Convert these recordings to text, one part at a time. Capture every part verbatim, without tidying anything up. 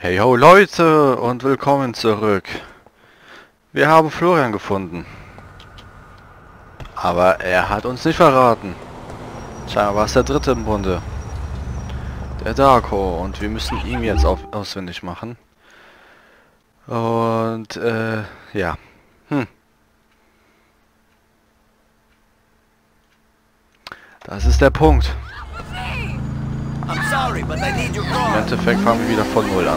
Hey ho Leute und willkommen zurück. Wir haben Florian gefunden. Aber er hat uns nicht verraten. Tja, war es der dritte im Bunde. Der Darko. Und wir müssen ihn jetzt auf, auswendig machen. Und äh, ja. Hm. Das ist der Punkt. I'm sorry, but I need your Im car. Endeffekt fangen wir wieder von Null an.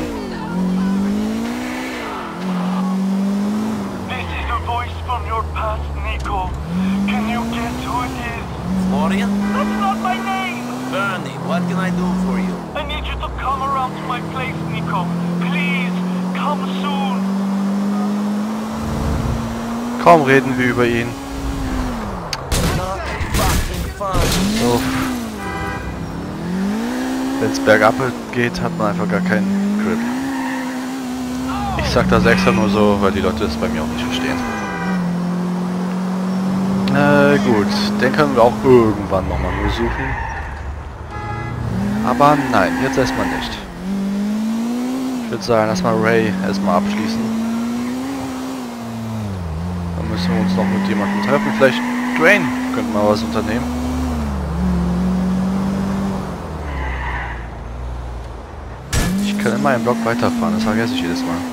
This is a voice from your past, Nico. Can you guess who it is? Florian? That's not my name! Bernie, what can I do for you? I need you to come around to my place, Nico. Please, come soon. Kaum reden wir über ihn. Not fucking fun. Uff. Wenn es bergab geht, hat man einfach gar keinen Grip. Ich sag das extra nur so, weil die Leute das bei mir auch nicht verstehen. Äh, gut. Den können wir auch irgendwann nochmal nur suchen. Aber nein, jetzt erstmal nicht. Ich würde sagen, erstmal Ray erstmal abschließen. Dann müssen wir uns noch mit jemandem treffen. Vielleicht Dwayne könnte mal was unternehmen. Ich kann immer einen Block weiterfahren, das vergesse ich jedes Mal.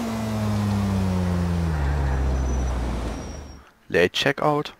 Late Checkout?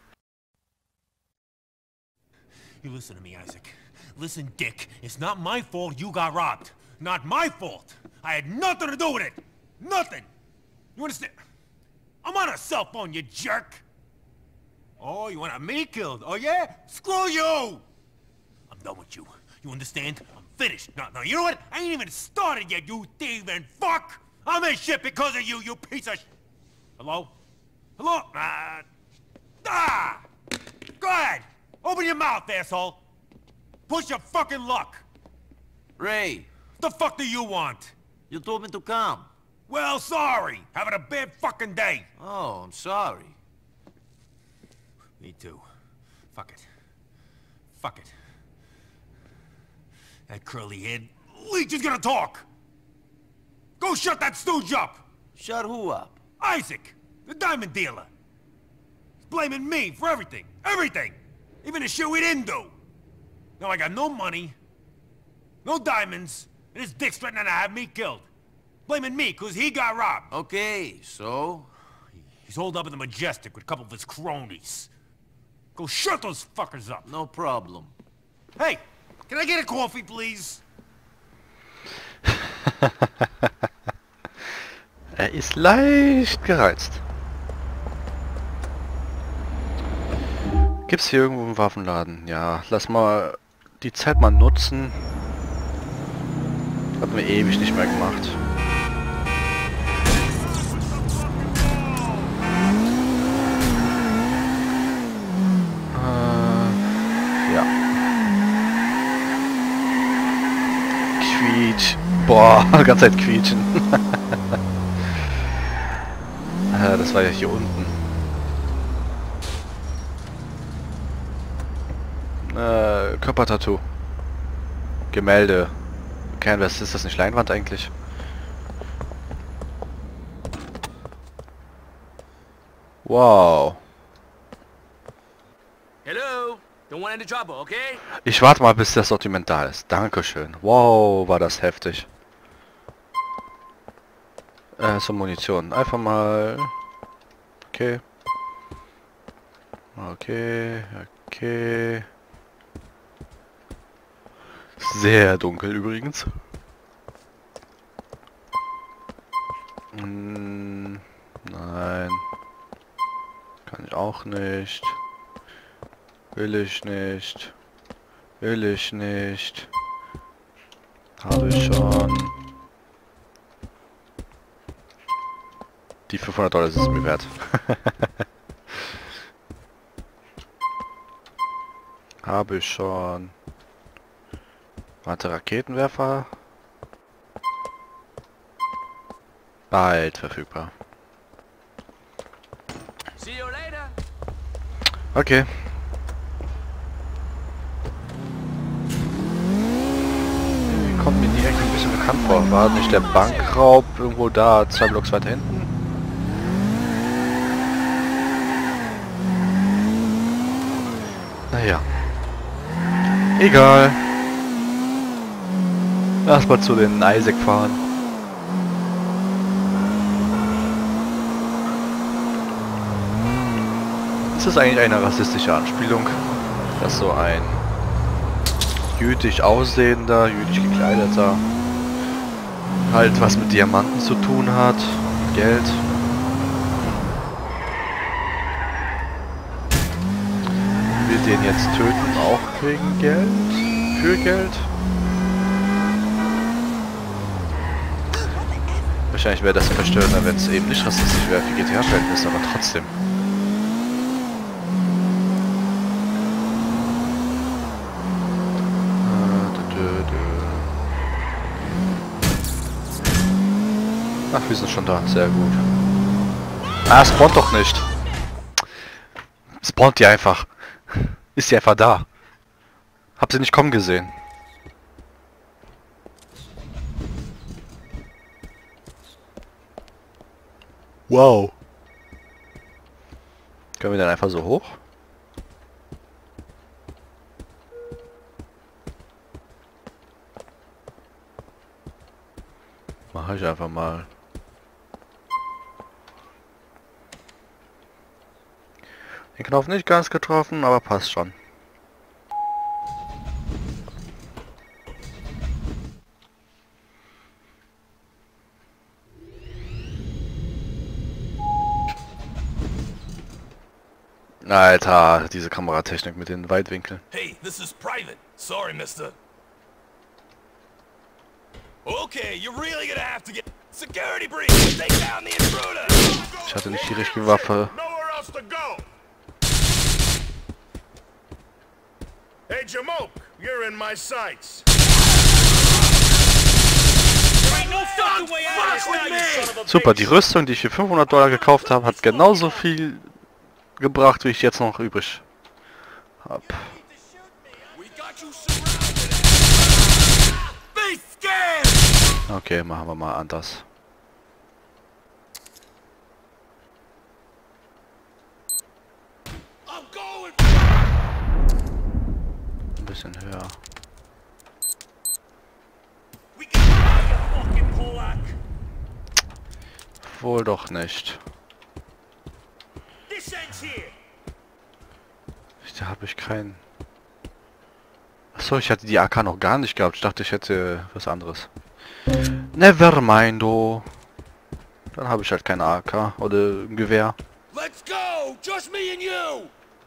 You listen to me, Isaac. Listen, Dick, it's not my fault you got robbed. Not my fault. I had nothing to do with it. Nothing. You understand? I'm on a cell phone, you jerk. Oh, you want me killed? Oh, yeah? Screw you! I'm done with you. You understand? I'm finished. No, no, you know what? I ain't even started yet, you thieving fuck! I'm in shit because of you, you piece of sh... Hello? Hello? Uh, ah! Go ahead! Open your mouth, asshole! Push your fucking luck! Ray, The fuck do you want? you told me to come. Well, sorry! Having a bad fucking day! Oh, I'm sorry. Me too. Fuck it. Fuck it. That curly-head leech is gonna talk! Go shut that stooge up! Shut who up? Isaac, the diamond dealer. He's blaming me for everything. Everything! Even the shit we didn't do. Now I got no money, no diamonds, and his dick's threatening to have me killed. Blaming me because he got robbed. Okay, so? He's holed up in the Majestic with a couple of his cronies. Go shut those fuckers up. No problem. Hey, can I get a coffee, please? Er ist leicht gereizt. Gibt's hier irgendwo einen Waffenladen? Ja, lass mal die Zeit mal nutzen. Hatten wir ewig nicht mehr gemacht. Äh, ja. Quietsch. Boah, die ganze Zeit quietschen. äh, das war ja hier unten. Äh, Körpertattoo. Gemälde. Canvas, ist das nicht Leinwand eigentlich? Wow. Hello? Don't want any trouble, okay? Ich warte mal, bis das Sortiment da ist. Dankeschön. Wow, war das heftig. Äh, so Munition. Einfach mal... Okay. Okay, okay. Sehr dunkel übrigens. Hm, nein. Kann ich auch nicht. Will ich nicht. Will ich nicht. Habe ich schon. Die fünfhundert Dollar ist es mir wert. Habe ich schon. Warte, Raketenwerfer. Bald verfügbar. See you later. Okay. kommt mir die Ecke ein bisschen bekannt vor. War nicht der Bankraub irgendwo da, zwei Blocks weiter hinten? Naja. Egal. Lass mal zu den Isaac fahren. Ist das eigentlich eine rassistische Anspielung, dass so ein jüdisch aussehender, jüdisch gekleideter halt was mit Diamanten zu tun hat, Geld? Will den jetzt töten, auch wegen Geld? Für Geld? Wahrscheinlich wäre das verstörender, wenn es eben nicht rassistisch wäre für G T A-Verhältnisse, aber trotzdem. Ach, wir sind schon da. Sehr gut. Ah, spawnt doch nicht. Spawnt die einfach. Ist die einfach da. Hab sie nicht kommen gesehen. Wow. Können wir dann einfach so hoch? Mache ich einfach mal. Den Knopf nicht ganz getroffen, aber passt schon. Alter, diese Kameratechnik mit den Weitwinkeln. Hey, this is private. Sorry, mister. Okay, you're really gonna have to get security breach. Take down the intruder. Ich hatte nicht die richtige Waffe. Nowhere else to go. Hey, Jamoke, you're in my sights. Super, die Rüstung, die ich für fünfhundert Dollar gekauft habe, hat genauso viel gebracht, wie ich jetzt noch übrig habe. Okay, machen wir mal anders. Ein bisschen höher. Wohl doch nicht. Da habe ich keinen. Achso, ich hatte die A K noch gar nicht gehabt. Ich dachte, ich hätte was anderes. Nevermind, dann habe ich halt keine A K oder ein Gewehr. Let's go, just me and you.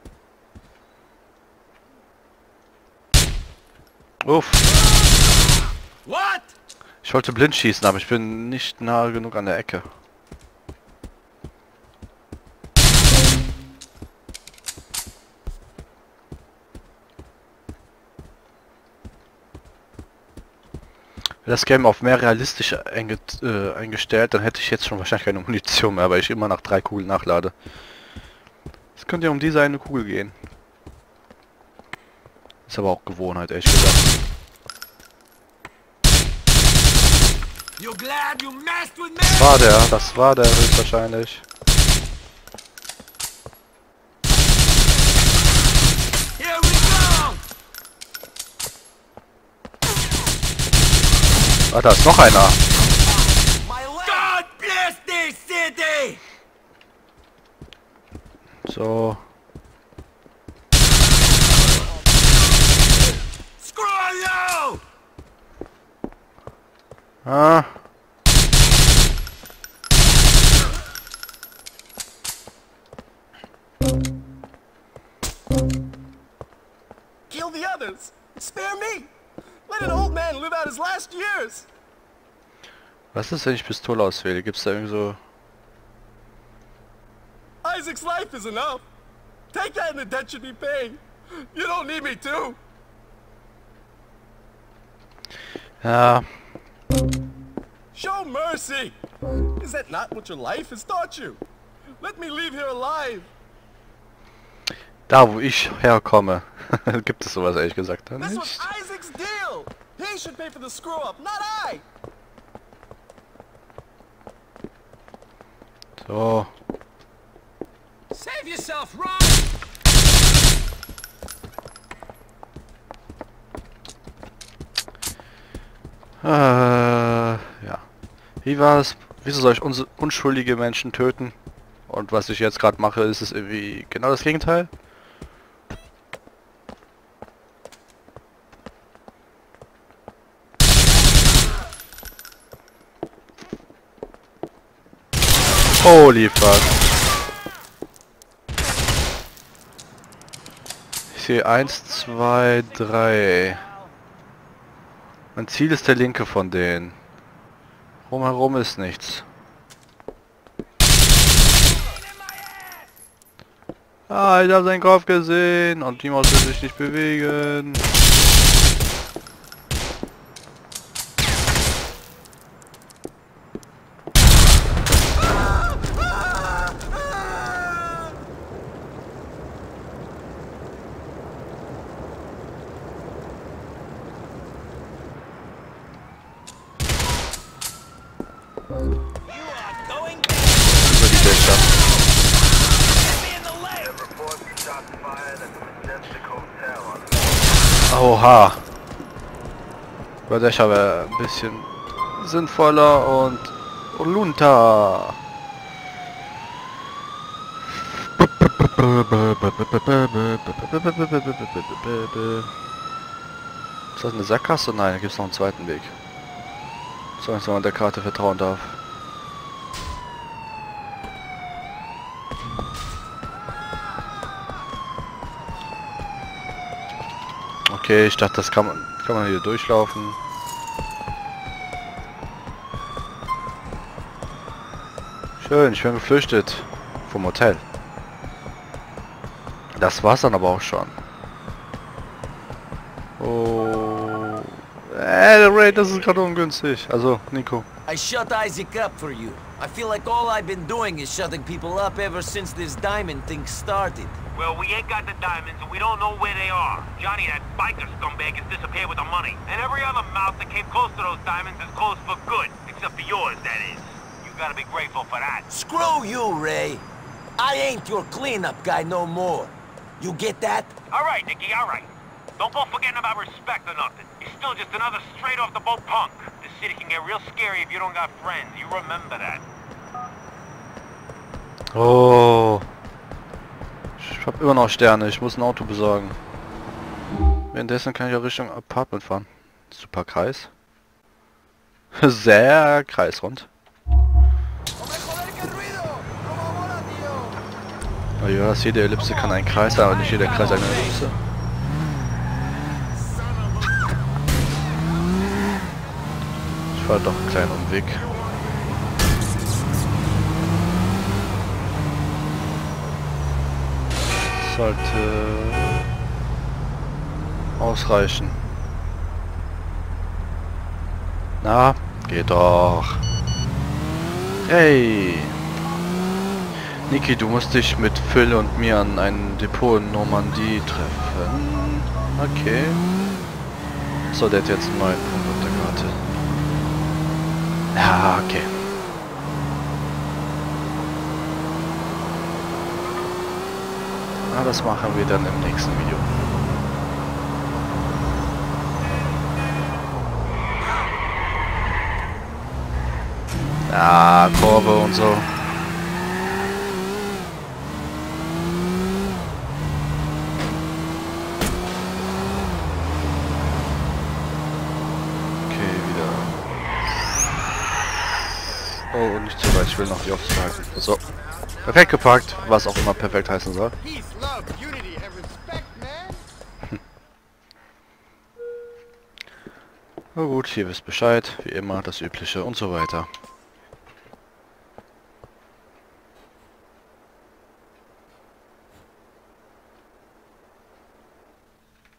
Uff. What? Ich wollte blind schießen, aber ich bin nicht nahe genug an der Ecke. Wenn das Game auf mehr realistisch einge äh, eingestellt, dann hätte ich jetzt schon wahrscheinlich keine Munition mehr, weil ich immer nach drei Kugeln nachlade. Es könnte ja um diese eine Kugel gehen. Ist aber auch Gewohnheit, ehrlich gesagt. Das war der, das war der höchstwahrscheinlich. Ah, da ist noch einer. So. Ah. Kill the others. Spare me. Let an old man live out his last years. Was ist, wenn ich Pistole auswähle? Gibt's da irgendwie so... Isaac's life is enough. Take that and the debt should be paid. You don't need me too. Ja. Show mercy. Is that not what your life has taught you? Let me leave here alive. Da, wo ich herkomme, gibt es sowas ehrlich gesagt dann This nicht. was Isaac's deal. He They should pay for the screw up, not I. So. Save yourself, Ron! Äh, ja. Wie war es? Wieso soll ich uns unschuldige Menschen töten? Und was ich jetzt gerade mache, ist es irgendwie genau das Gegenteil? Holy fuck. Ich sehe eins, zwei, drei. Mein Ziel ist der linke von denen. Rumherum ist nichts. Ah, ich habe seinen Kopf gesehen und die Maus will sich nicht bewegen. Über die Dächer. Oha. Über Dächer wäre ein bisschen sinnvoller und runter. Ist das eine Sackgasse? Nein, da gibt es noch einen zweiten Weg. So, wenn man der Karte vertrauen darf. Okay, ich dachte, das kann man, kann man hier durchlaufen. Schön, ich bin geflüchtet vom Hotel. Das war's dann aber auch schon. Oh, äh, der Raid, das ist gerade ungünstig. Also, Nico. I shut Isaac up for you. I feel like all I've been doing is shutting people up ever since this diamond thing started. Well, we ain't got the diamonds and we don't know where they are. Johnny, that biker scumbag, has disappeared with the money. And every other mouth that came close to those diamonds is closed for good. Except for yours, that is. You gotta be grateful for that. Screw you, Ray. I ain't your cleanup guy no more. You get that? Alright, Nicky, alright. Don't go forgetting about respect or nothing. You're still just another straight-off-the-boat punk. The city can get real scary if you don't got friends. You remember that. Oh. Ich habe immer noch Sterne. Ich muss ein Auto besorgen. Währenddessen kann ich ja Richtung Apartment fahren. Super Kreis. Sehr kreisrund. Oh ja, jede Ellipse kann ein Kreis sein, aber nicht jeder Kreis eine Ellipse. Ich fahre doch einen kleinen Umweg. Sollte ausreichen. Na, geht doch. Hey! Niki, du musst dich mit Phil und mir an ein Depot in Normandie treffen. Okay. So, der hat jetzt einen neuen Punkt auf der Karte. Ja, okay. Na, das machen wir dann im nächsten Video. Ja, Kurve und so. Oh, nicht zu weit, ich will noch die Aufsicht halten. So. Perfekt geparkt, was auch immer perfekt heißen soll. Na gut, ihr wisst Bescheid, wie immer, das Übliche und so weiter.